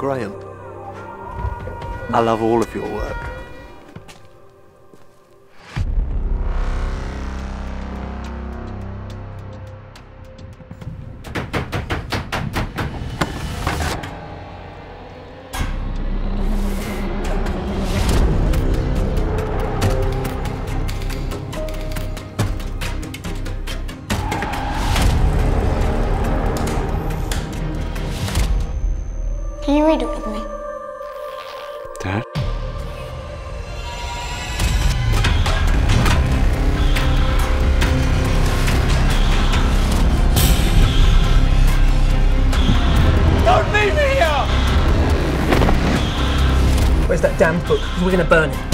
Graham. I love all of your work. Can you read it with me? Dad? Don't leave me here! Where's that damn book? Because we're going to burn it.